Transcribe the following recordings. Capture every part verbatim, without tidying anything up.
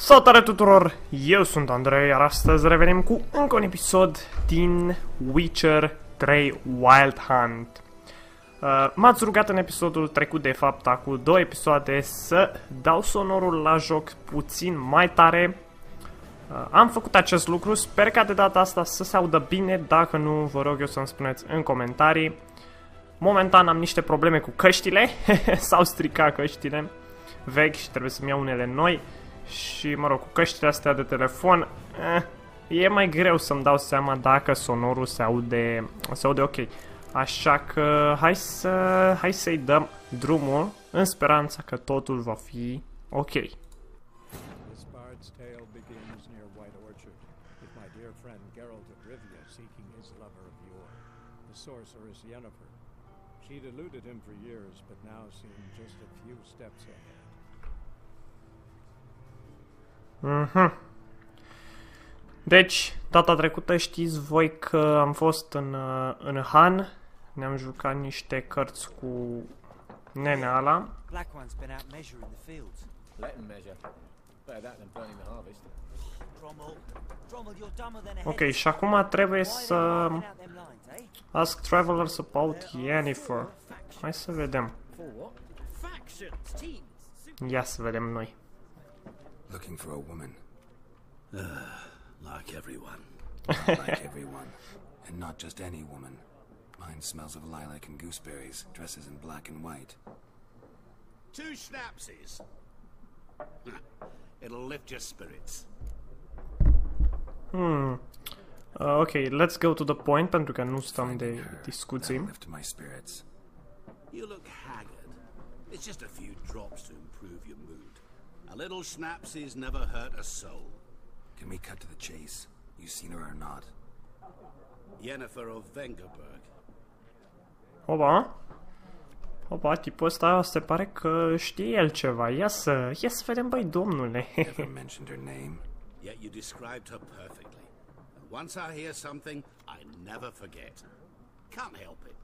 Salutare tuturor, eu sunt Andrei, iar astăzi revenim cu încă un episod din Witcher trei Wild Hunt. Uh, M-ați rugat în episodul trecut, de fapt, acum două episoade, să dau sonorul la joc puțin mai tare. Uh, am făcut acest lucru, sper ca de data asta să se audă bine, dacă nu, vă rog eu să-mi spuneți în comentarii. Momentan am niște probleme cu căștile, s-au stricat căștile vechi și trebuie să-mi iau unele noi. Și, mă rog, cu căștile astea de telefon, eh, e mai greu să-mi dau seama dacă sonorul se aude, se aude ok. Așa că hai să hai să-i dăm drumul în speranța că totul va fi ok. She'd eluded him for years, but now seemed just a few steps ahead. Mhm. Deci, data trecută știți voi că am fost în, în Han, ne-am jucat niște cărți cu nenea ala. Ok, și acum trebuie să ask travelers about Yennefer. Hai să vedem. Ia să vedem noi. Looking for a woman. Uh, like everyone. Like everyone. And not just any woman. Mine smells of lilac and gooseberries, dresses in black and white. Two schnapsies. It'll lift your spirits. Hmm. Uh, ok, let's go to the point, pentru că nu stăm de discuții. Lift my spirits. You look haggard. It's just a few drops to improve your mood. A little schnapsies never hurt a soul. Can we cut to the chase? You seen her or not? Yennefer of Vengerberg. Opa. Opa, tipul ăsta se pare că știe el ceva. Ia să, ia să vedem, băi, domnule. Never mentioned her name. Yet you described her perfectly. And once I hear something, I never forget. Can't help it.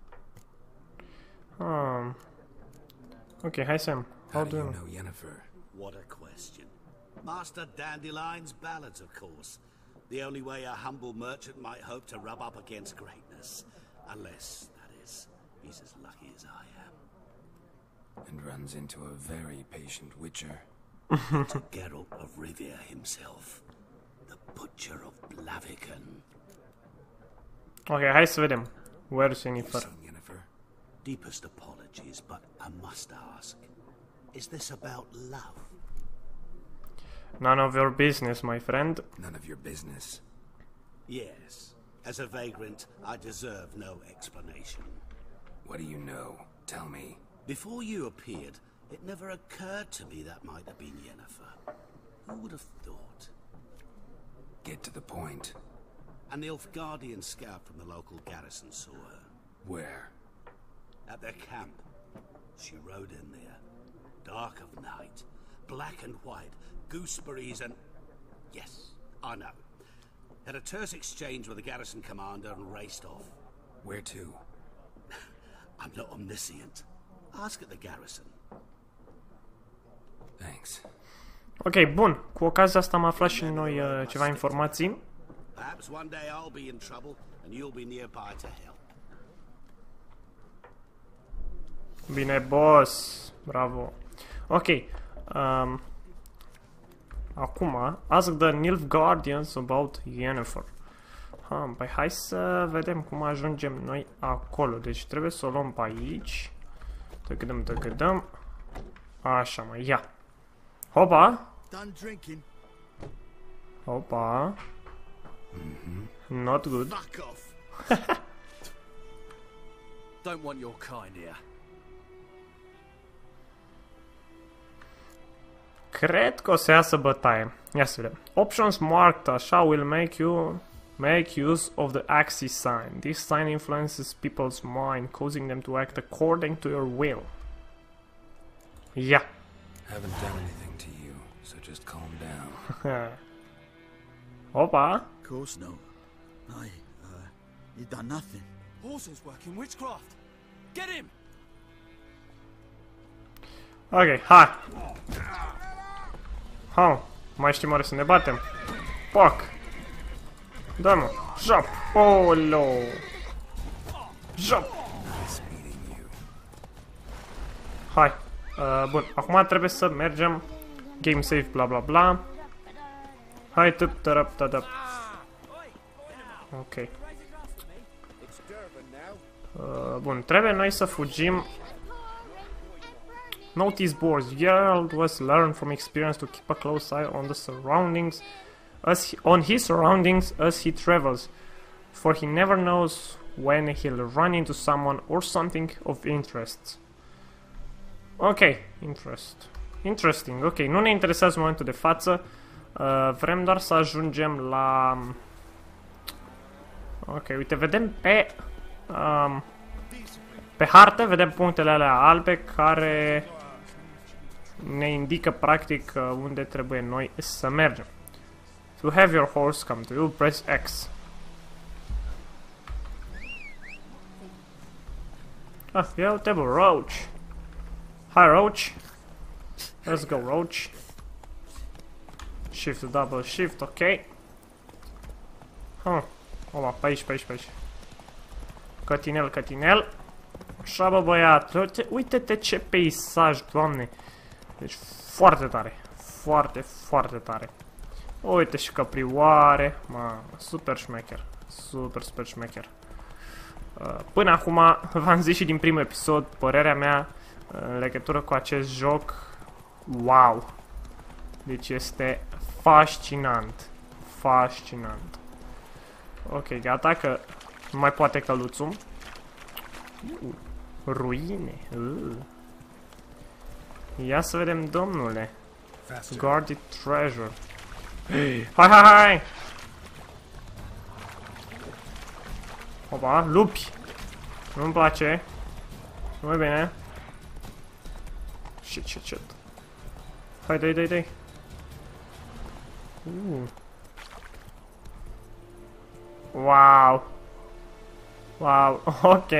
Um. Ok, hai Sam. How do you know Yennefer? What a question. Master Dandelion's ballads, of course. The only way a humble merchant might hope to rub up against greatness. Unless, that is, he's as lucky as I am. And runs into a very patient witcher. To Geralt of Rivia himself. The Butcher of Blaviken. Ok, hai să vedem. Where's Yennefer? Yennefer? Deepest apologies, but I must ask. Is this about love? None of your business, my friend. None of your business. Yes. As a vagrant, I deserve no explanation. What do you know? Tell me. Before you appeared, it never occurred to me that might have been Yennefer. Who would have thought? Get to the point. An Nilfgaardian scout from the local garrison saw her. Where? At their camp. She rode in there. Dark of night, black and white, gooseberries and... Yes, I know. Had a terse exchange with the garrison commander and raced off. Where to? I'm not omniscient. Ask at the garrison. Thanks. Ok, bun. Cu ocazia asta am aflat și noi uh, ceva informații. Perhaps one day I'll be in trouble and you'll be nearby to help. Bine, boss. Bravo. Ok. Um, acum, ask the Nilfgaardians about Yennefer. Ha, păi hai să vedem cum ajungem noi acolo. Deci trebuie să o luăm pe aici. Tăgădăm, tăgădăm. Așa, mă, ia. Hopa. Hopa. Not good. Fuck off. Don't want your kind here. Cred că o să iasă bătaie. Ia să vedem. Options marked așa will make you make use of the Axis sign. This sign influences people's mind, causing them to act according to your will. Yeah. Haven't done anything to you, so just calm down. Opa. Of course no. I, uh, you've done nothing. Horses working witchcraft. Get him! Ok, hai. Hai. Mai știm oare să ne batem? Pac! Da, mă! Jap! Olo! Jap! Hai! Uh, bun, acum trebuie să mergem. Game save, bla bla bla. Hai, tăp, tărăp, tădăp. Ok. Uh, bun, trebuie noi să fugim. Notice boards. Geralt was learned from experience to keep a close eye on the surroundings, as he, on his surroundings as he travels, for he never knows when he'll run into someone or something of interest. Ok, interest. Interesting, ok, nu ne interesează în momentul de față. Uh, vrem doar să ajungem la... Ok, uite, vedem pe... Um, pe hartă, vedem punctele alea albe care ne indică practic unde trebuie noi să mergem. To have your horse come to you, press X. Ah, ia uite bă, Roach. Hi Roach. Let's go Roach. Shift, double shift, ok. Huh. Ola, pe aici, pe aici, pe aici. Cătinel, cătinel. Așa bă băiat, uite, uite-te ce peisaj, doamne. Deci foarte tare, foarte, foarte tare. Uite și căprioare, mamă, super șmecher, super, super șmecher. Până acum, v-am zis și din primul episod, părerea mea în legătură cu acest joc, wow. Deci este fascinant, fascinant. Ok, gata, că nu mai poate căluțul. Uh, ruine. Uh. Ia să vedem, domnule. Guarded treasure. Hai, hai, hai! Opa, lupi! Nu-mi place. Nu e bine. Shit, shit, shit. Hai, dai, dai, dai. Uh. Wow. Wow, ok.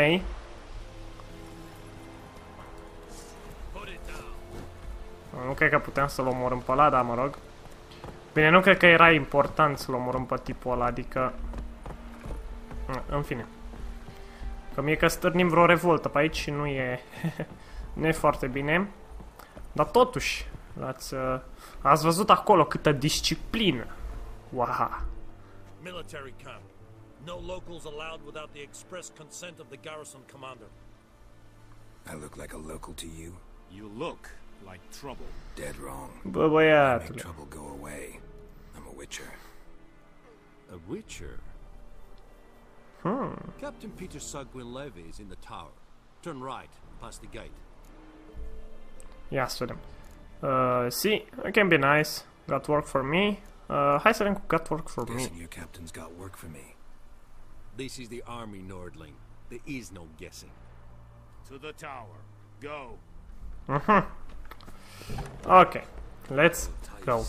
Nu cred că puteam să-l omorâm pe ăla, dar mă rog. Bine, nu cred că era important să-l omorâm pe tipul ăla, adică... În fine. Că mie că stârnim vreo revoltă pe aici și nu e... nu e foarte bine. Dar totuși, ați, uh, ați văzut acolo câtă disciplină. Wow. Military camp. No locals allowed without the express consent of the garrison commander. I look like a local to you? You look like trouble. Dead wrong. Bă, Make băiatule. trouble go away. I'm a witcher. A witcher? Hmm. Captain Peter Sugwin Levy is in the tower. Turn right, past the gate. Ia să vedem. Uh, see, it can be nice. Got work for me. Uh, hai să vedem cu got work for me. Guessing your captain's got work for me. This is the army, Nordling. There is no guessing. To the tower. Go. Mhm. Ok. Let's go.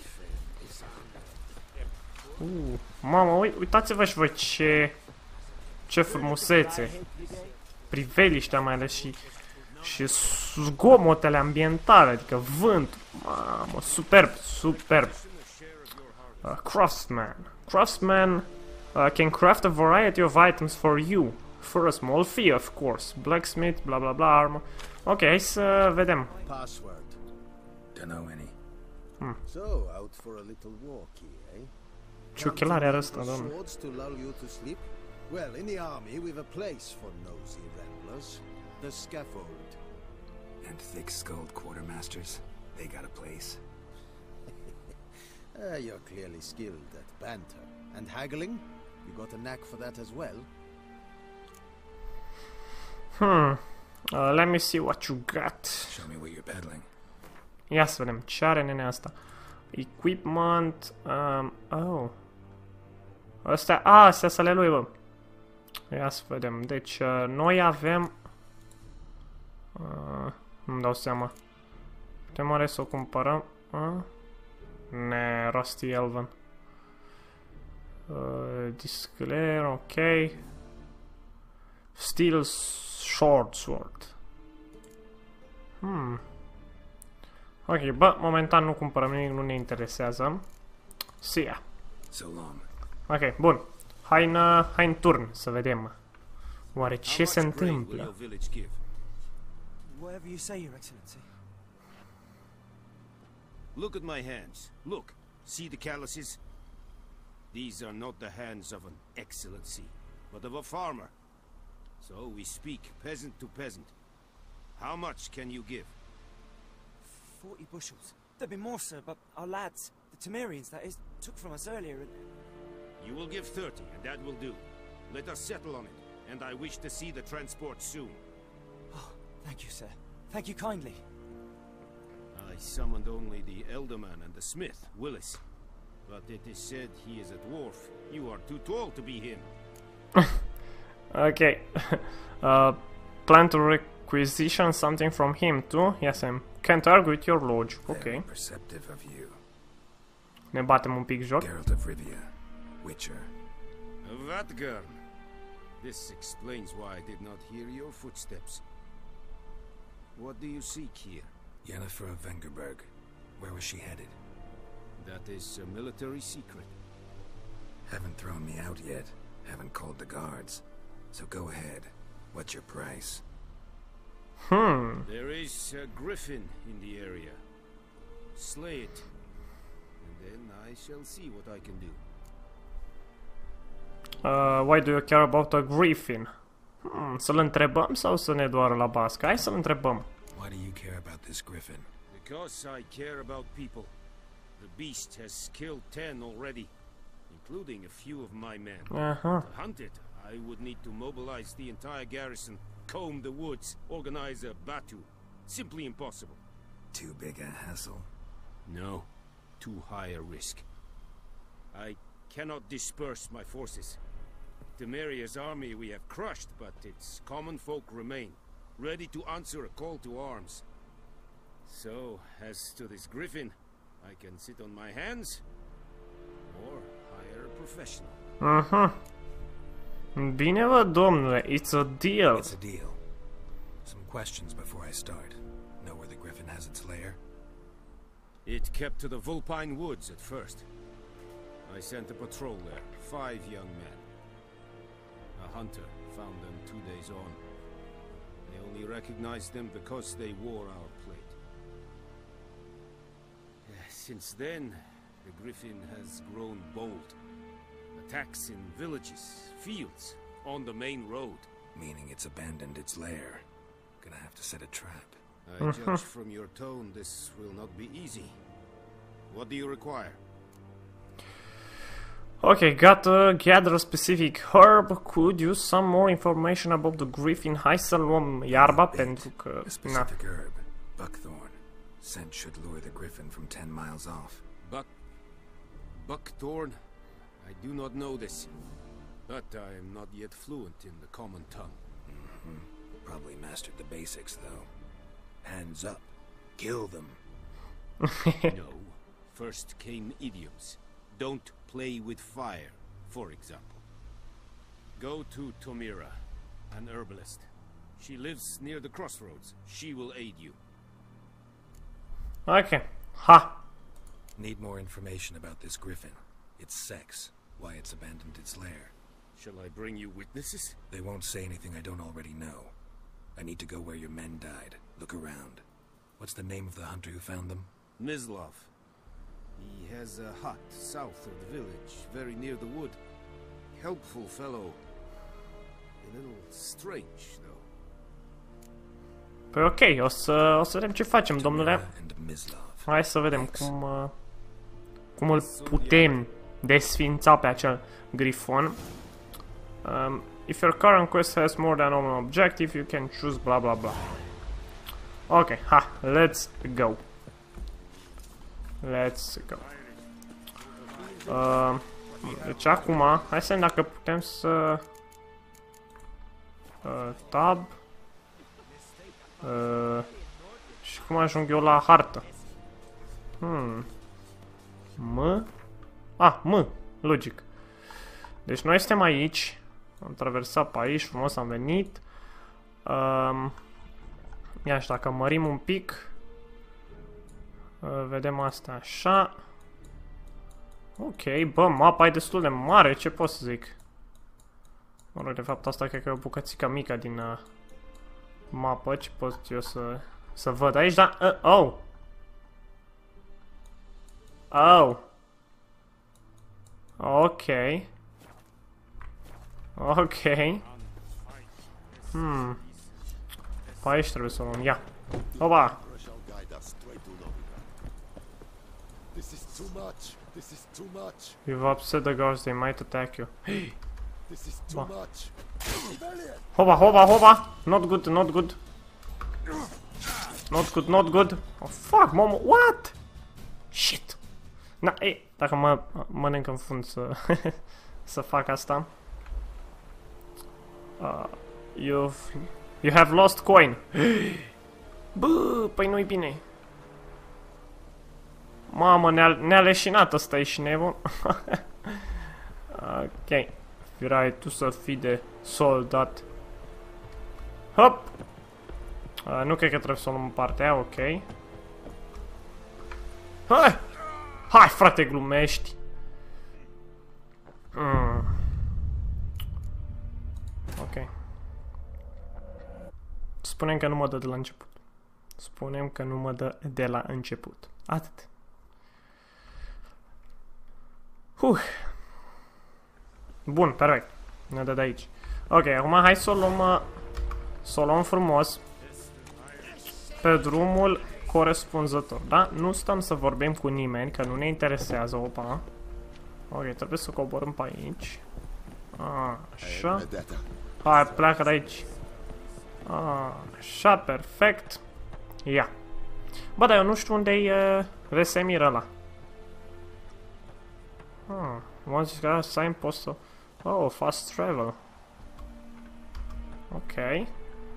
Uh, mamă, ui, uitați-vă și voi ce... ce frumusețe. Priveliștea mai ales și... și zgomotele ambientale, adică vânt. Mamă, superb, superb. Uh, craftsman. Craftsman uh, can craft a variety of items for you. For a small fee, of course. Blacksmith, bla bla bla, armor. Ok, hai să vedem. Password. Don't know any. So, out for a little walkie, eh? Ce ochelari are ăsta, Counting domnule? swords to lull you to sleep? Well, in the army, we've a place for nosy ramblers. The scaffold. And thick-skulled quartermasters? They got a place. Uh, you're clearly skilled at banter. And haggling? You got a knack for that as well? Hmm. Uh, let me see what you got. Show me what you're peddling. Ia să vedem ce are nenea asta. Equipment. Um, oh. Astea, a, astea să le lui, bă. Ia să vedem. Deci, uh, noi avem... Uh, nu-mi dau seama. Putem oare să o cumpărăm? Uh? Ne, Rusty Elven. Uh, Disclair, ok. Steel Short Sword. Hmm. Ok, bă, momentan nu cumpărăm nimic, nu ne interesează. See ya. So long. Ok, bun. Hai în, uh, hai în turn să vedem. Oare ce se întâmplă? Whatever you say, Your Excellency. Look at my hands. Look. See the calluses? These are not the hands of an excellency, but of a farmer. So we speak peasant to peasant. How much can you give? Forty bushels. There'd be more, sir, but our lads, the Temerians, that is, took from us earlier. And... You will give thirty, and that will do. Let us settle on it, and I wish to see the transport soon. Oh, thank you, sir. Thank you kindly. I summoned only the Elderman and the smith, Willis. But it is said he is a dwarf. You are too tall to be him. Okay. uh, plan to requisition something from him too? Yes, I can't argue with your logic. Okay. Perceptive of you. Ne batem un pic joc. Geralt of Rivia, Witcher. Vatgern. This explains why I did not hear your footsteps. What do you seek here? Yennefer of Vengerberg. Where was she headed? That is a military secret. Haven't thrown me out yet. Haven't called the guards. So go ahead. What's your price? Hmm. There is a griffin in the area. Slay it. And then I shall see what I can do. Uh, why do you care about a griffin? Hmm, să-l întrebăm sau să ne doară la bască? Hai să-l întrebăm. Why do you care about this griffin? Because I care about people. The beast has killed ten already, including a few of my men. Uh-huh. To hunt it, I would need to mobilize the entire garrison, comb the woods, organize a batu. Simply impossible. Too big a hassle? No. Too high a risk. I cannot disperse my forces. Temeria's army we have crushed, but its common folk remain, ready to answer a call to arms. So, as to this griffin, I can sit on my hands, or hire a professional. Uh-huh. Bine, vă, domnule, it's a deal. It's a deal. Some questions before I start. Know where the griffin has its lair? It kept to the Vulpine Woods at first. I sent a patrol there, five young men. A hunter found them two days on. They only recognized them because they wore our plate. Since then, the griffin has grown bold. Attacks in villages, fields, on the main road. Meaning it's abandoned its lair. Gonna have to set a trap. I judge from your tone this will not be easy. What do you require? Okay, gotta gather a specific herb. Could use some more information about the griffin. Hai să luăm iarba pentru că... A specific herb. Buckthorn. Scent should lure the griffin from ten miles off. Buck... Buckthorn? I do not know this. But I am not yet fluent in the common tongue. Mm-hmm. Probably mastered the basics, though. Hands up. Kill them. No. First came idioms. Don't play with fire, for example. Go to Tomira, an herbalist. She lives near the crossroads. She will aid you. Okay. Ha! Need more information about this griffin. Its sex. Why it's abandoned its lair. Shall I bring you witnesses? They won't say anything I don't already know. I need to go where your men died. Look around. What's the name of the hunter who found them? Mislav. He has a hut south of the village, very near the wood. Helpful fellow. A little strange, though. Păi ok, o să, o să vedem ce facem, domnule. Hai să vedem cum, uh, cum îl putem desfința pe acel grifon. Um, if your current quest has more than one objective, you can choose blah blah blah. Ok, ha, let's go. Let's go. Uh, deci acum, hai să vedem dacă putem să... Uh, tab. Uh, și cum ajung eu la hartă? Hmm. M? Ah, M. Logic. Deci noi suntem aici. Am traversat pe aici, frumos am venit. Um, ia și dacă mărim un pic. Uh, vedem asta așa. Ok, bă, mapa e destul de mare, ce pot să zic? Mă rog, de fapt asta cred că e o bucățică mică din uh, mapă, ce pot eu să, să văd aici, dar... Uh, oh! Oh! Ok. Ok. Hmm. Pe aici trebuie să o luăm, ia. Opa! This is too much. This is too much. You've upset the guards, they might attack you. This is too much. Hoba, hoba, hoba! Not good, not good. Not good, not good. Oh, fuck, mom, what? Shit. Na, ei, dacă mă mănânc în fund să, să fac asta. Uh, you've, you have lost coin. Bă, păi nu-i bine. Mamă, ne-a ne leșinat ăsta, e și nebun. Ok. Firai tu să fii de soldat. Hop! Uh, nu cred că trebuie să o luăm în partea aia, ok. Hai! Hai, frate, glumești! Mm. Ok. Spunem că nu mă dă de la început. Spunem că nu mă dă de la început. Atât. Huh. Bun, perfect. Ne dă de aici. Ok, acum hai să o luăm, să o luăm frumos pe drumul corespunzător, da? Nu stăm să vorbim cu nimeni, că nu ne interesează, opa. Ok, trebuie să coborâm pe aici. Așa. Hai, pleacă de aici. Așa, perfect. Ia. Bă, dar eu nu știu unde-i uh, Vesemir ăla. Hmm, once you got a sign post. Oh, fast travel. Ok.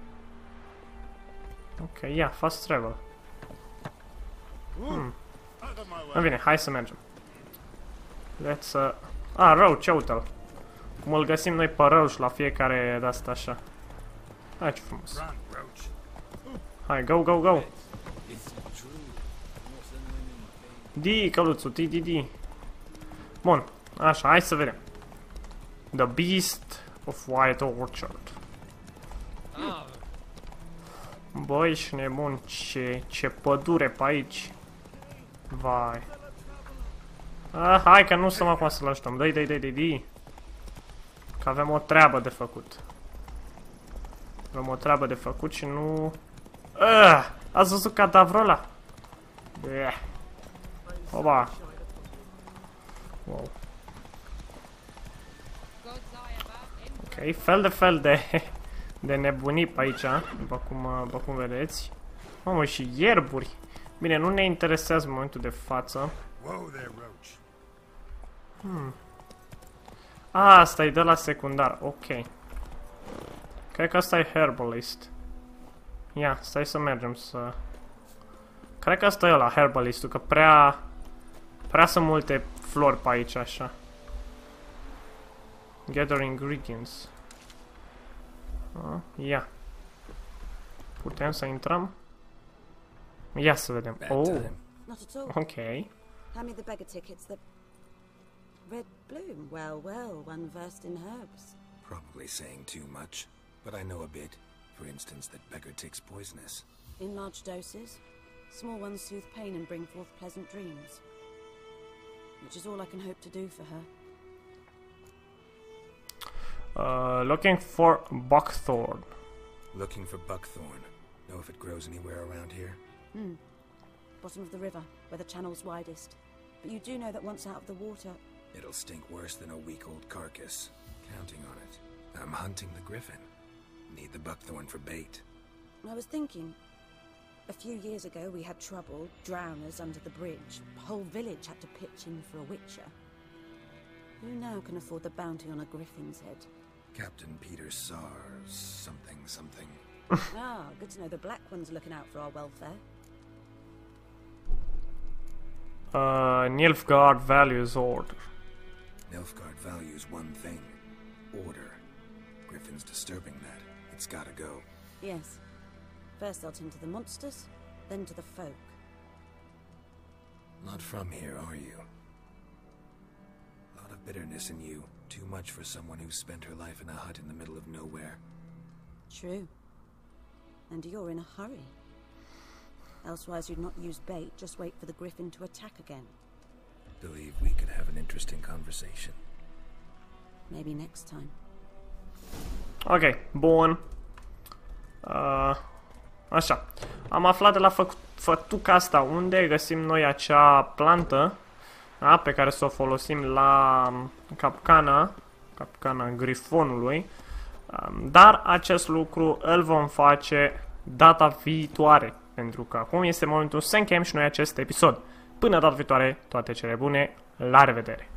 Ok, yeah, fast travel. Hmm. În bine, hai să mergem. Let's, uh... Ah, Roach, uite-l. Cum îl găsim noi pe Roach la fiecare de-asta așa. Hai, ce frumos. Hai, go, go, go. Di, căluțul, di, di, di. Bun, așa, hai să vedem. The Beast of White Orchard. Băi, ești nebun, ce, ce pădure pe aici. Vai. Ah, hai că nu stăm acum să-l ajutăm. Dă-i, dă-i, dă-i, dă-i. Că avem o treabă de făcut. Avem o treabă de făcut și nu... Ah, ați văzut cadavrul ăla? Bleh. Oba. Wow. Ok, fel de fel de, de nebunii pe aici, după cum, după cum vedeți. Mamă, și ierburi. Bine, nu ne interesează în momentul de față. Hmm. A, asta e de la secundar, ok. Cred că asta e herbalist. Ia, stai să mergem să... Cred că asta e ăla, herbalistul, că prea... Prea sunt multe flori pe aici, așa. Gather ingredients. Ah, ia. Putem să intrăm? Ia să vedem. Oh. Ok. Hand me the beggar tickets. The red bloom. Well, well, one versed in herbs. Probably saying too much, but I know a bit. For instance, that beggar tick's poisonous. In large doses, small ones soothe pain and bring forth pleasant dreams. Which is all I can hope to do for her. Uh, looking for buckthorn. Looking for buckthorn. Know if it grows anywhere around here? Hmm. Bottom of the river, where the channel's widest. But you do know that once out of the water... It'll stink worse than a week-old carcass. Counting on it. I'm hunting the griffin. Need the buckthorn for bait. I was thinking... A few years ago we had trouble, drowners under the bridge. The whole village had to pitch in for a witcher. Who now can afford the bounty on a griffin's head? Captain Peter Sars, something, something. Ah, good to know the Black One's looking out for our welfare. Uh, Nilfgaard values order. Nilfgaard values one thing. Order. Griffin's disturbing that. It's gotta go. Yes. First I'll tend to the monsters, then to the folk. Not from here, are you? A lot of bitterness in you. Too much for someone who spent her life in a hut in the middle of nowhere. True. And you're in a hurry. Elsewise you'd not use bait, just wait for the griffin to attack again. Believe we could have an interesting conversation. Maybe next time. Ok, bun. Uh, așa. Am aflat de la fă fătuca asta unde găsim noi acea plantă, da, pe care să o folosim la capcana, capcana grifonului. Um, dar acest lucru îl vom face data viitoare, pentru că acum este momentul să încheiem și noi acest episod. Până data viitoare, toate cele bune, la revedere!